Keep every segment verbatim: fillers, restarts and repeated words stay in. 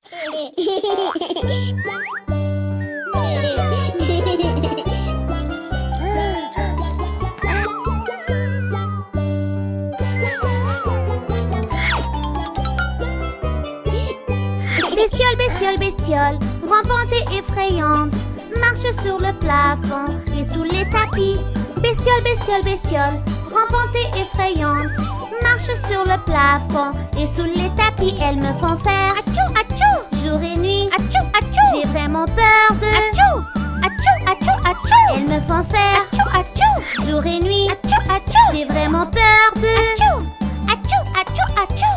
Bestiole, bestiole, bestiole, rampante et effrayante, marche sur le plafond et sous les tapis. Bestiole, bestiole, bestiole, rampante et effrayante, marche sur le plafond et sous les tapis. Elles me font faire atchou, atchou, jour et nuit. Atchou, atchou, j'ai vraiment peur de atchou, atchou, atchou, atchou. Elles me font faire atchou, atchou, jour et nuit. Atchou, atchou, j'ai vraiment peur de atchou, atchou, atchou, atchou.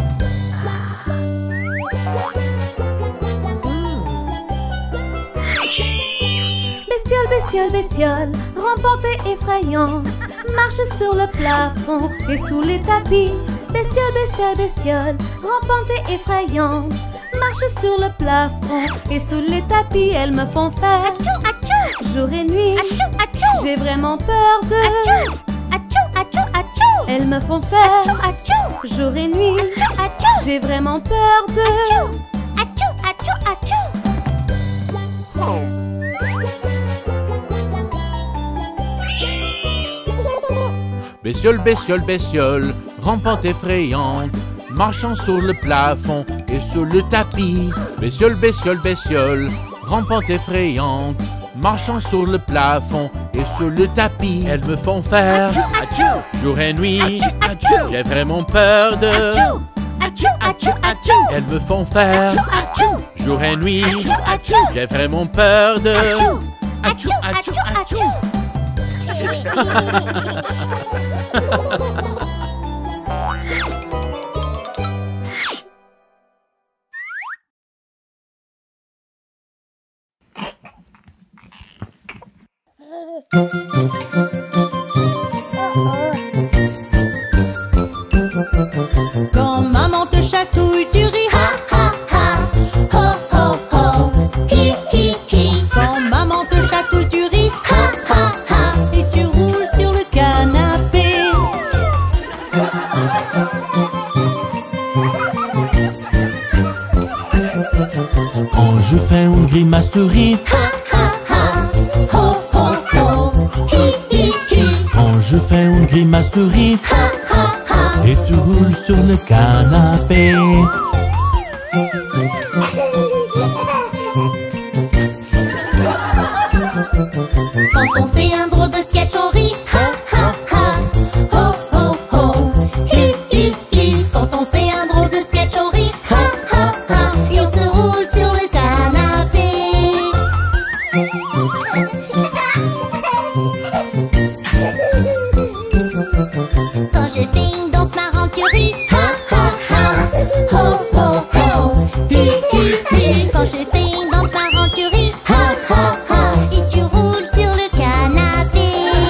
Bestiole, bestiole, bestiole, rampante et effrayante, marche sur le plafond et sous les tapis. Bestiole, bestiole, bestiole, rampante et effrayante, marche sur le plafond et sous les tapis. Elles me font faire atchou, atchou, jour et nuit. Atchou, atchou, j'ai vraiment peur de atchou, atchou, atchou, atchou. Elles me font faire atchou, atchou, jour et nuit. Atchou, atchou, j'ai vraiment peur de atchou, atchou, atchou, atchou. Bestiole, bestiole, bestiole, rampante effrayante, marchant sur le plafond et sur le tapis. Bestiole, bestiole, bestiole, rampante effrayante, marchant sur le plafond et sur le tapis. Elles me font faire Atchou, jour et nuit. atchou, J'ai vraiment peur de atchou, atchou, atchou, atchou. Elles me font faire Atchou, jour et nuit. atchou, atchou, J'ai vraiment peur de atchou, atchou, atchou, atchou. Quand maman te chatouille, tu ris ha Ha, ha, ho, ho, ho, hi, hi, hi. Quand maman te chatouille, tu ris Ha, ha, ha. et tu roules sur le canapé. Quand je fais une grimace souris, Ha, ha, ha, ho, ho, ho, hi, hi, hi. quand je fais une grimace souris, Ha, ha, ha. et tu roules sur le canapé. Quand on fait un drôle de sketch, on rit. Ha, ha, ha, ho, ho, ho, hi, hi, hi. Quand on fait un drôle de sketch, on rit. Ha, ha, ha. Et on se roule sur le canapé. Quand je fais une danse marrante, tu ris. Ha, ha, ha, ho, ho, ho, hi, hi, hi. Quand je fais une danse marrante, tu ris. Ha, ha, ha. Et tu roules sur le canapé.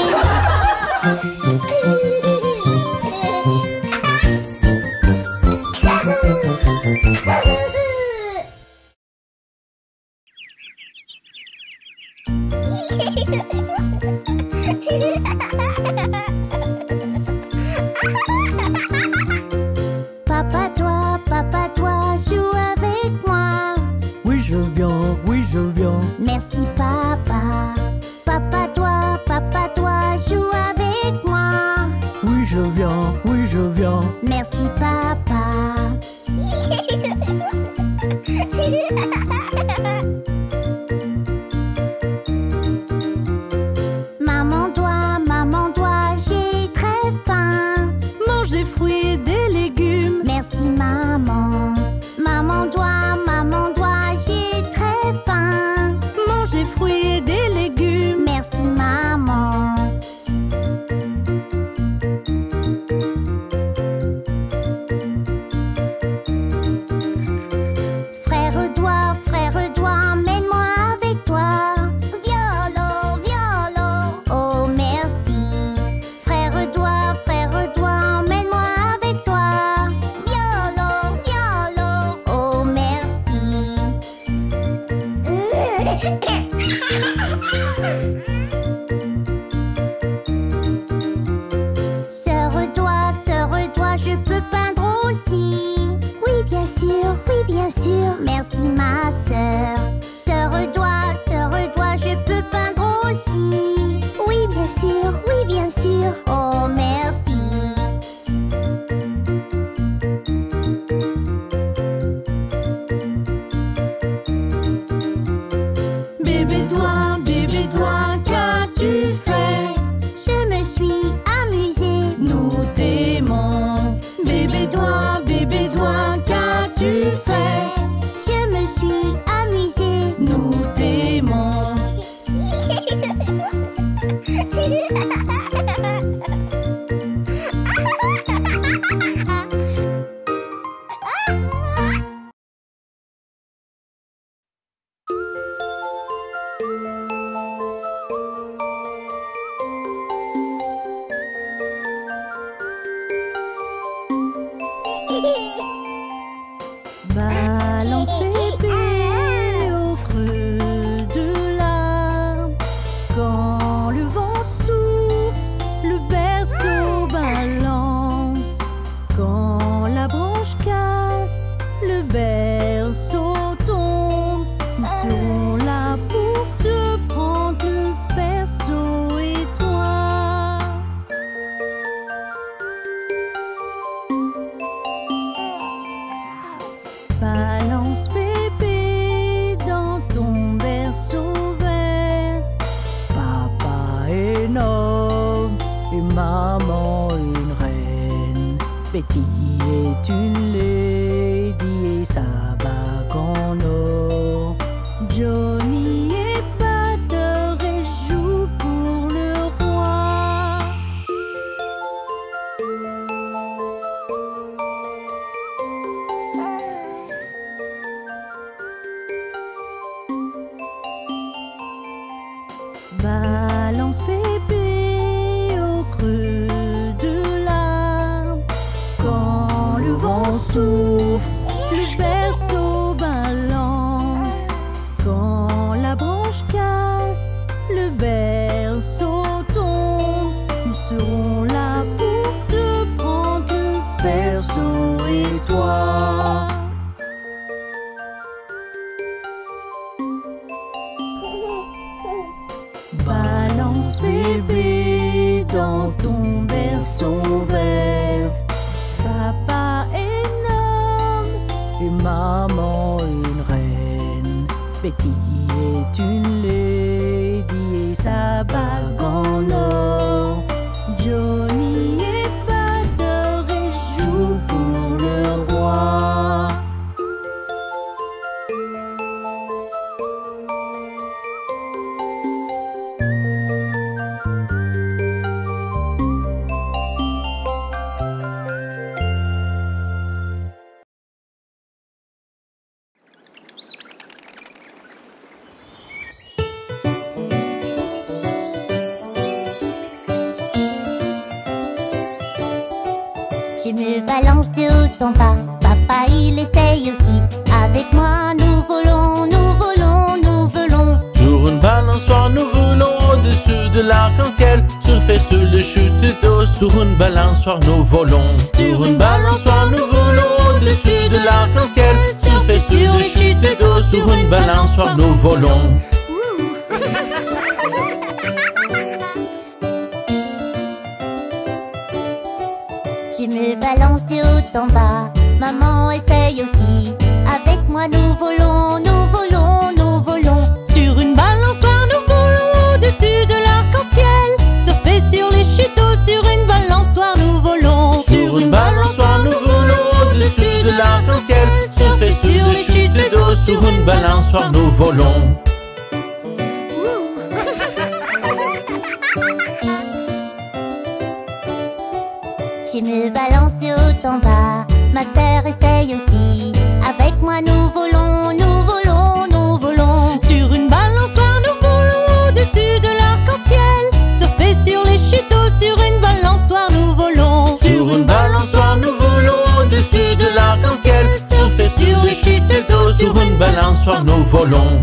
Papa toi, papa toi, joue avec moi. Oui, je viens, oui, je viens. Merci papa. Papa toi, papa toi, joue avec moi. Oui, je viens, oui, je viens. Merci papa. Maman doit, maman doit, j'ai très faim. Mange des fruits et des légumes. Merci maman. Maman doit, maman doit, j'ai très faim. Mange des fruits et des légumes. Merci maman. Frère doigt, frère doigt, emmène-moi avec toi. Viens, viens, oh merci. Frère doigt, frère doigt, emmène-moi avec toi. Viens, viens, oh merci. Sœur doigt, sœur doigt, je peux peindre aussi. Oui, bien sûr, oui, bien sûr. Merci ma sœur. Sœur doigt, sœur doigt, je peux peindre aussi. Oui, bien sûr, oui, bien sûr. Oh, merci. Bébé doigt, bébé doigt, qu'as-tu fait? Je me suis amusée. Nous t'aimons. Bébé doigt, bébé doigt, qu'as-tu fait? Je me suis amusée. Nous t'aimons. Balance bébé au creux de l'arbre. Quand le vent souffle, le berceau balance. Quand la branche casse, le berceau tombe. Nous serons là pour te prendre, le berceau et toi. Balance bébé dans ton berceau vert. Papa est un homme et maman une reine. Betty est une lady et sa bague en or. Johnny est batteur et joue pour le roi. Balance bébé au creux de l'arbre. Quand le vent souffle, le berceau balance. Quand la branche casse, le berceau tombe. Nous serons là pour te prendre, le berceau et toi. Balance bébé dans ton berceau vert. Papa est un homme et maman une reine. Betty est une lady et sa bague en or. Johnny est batteur et joue pour le roi. Je me balance de haut en bas. Papa il essaye aussi. Avec moi nous volons, nous volons, nous volons. Sur une balançoire nous volons au-dessus de l'arc-en-ciel. Surfer sur le chute d'eau. Sur une balançoire nous volons. Sur une balançoire nous volons au-dessus de l'arc-en-ciel. Surfer sur le chute d'eau. Sur une balançoire nous volons. Je me balance de haut en bas. Maman essaye aussi. Avec moi nous volons, nous volons, nous volons. Sur une balançoire, nous volons au-dessus de l'arc-en-ciel. Surfer sur les chutes d'eau, sur une balançoire, nous volons. Sur une balançoire nous volons au-dessus de l'arc-en-ciel. Surfer sur les chutes d'eau. Sur une balançoire nous volons. Je me balance de haut en bas. Ma sœur essaye aussi. Avec moi nous volons, nous volons, nous volons. Sur une balançoire, nous volons au-dessus de l'arc-en-ciel. Surfer sur les chutes d'eau, sur une balançoire, nous volons. Sur une balançoire nous volons au-dessus de l'arc-en-ciel. Surfer sur les chutes d'eau. Sur une balançoire nous volons.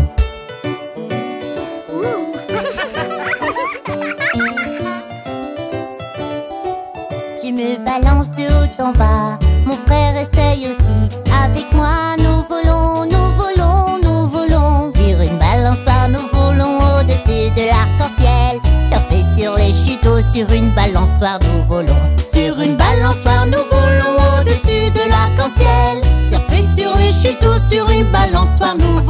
Je me balance de haut en bas. Mon frère essaye aussi. Avec moi nous volons, nous sur une balançoire nous volons. Sur une balançoire nous volons au-dessus de l'arc-en-ciel. Surprise sur les chuteaux, sur une balançoire nous volons.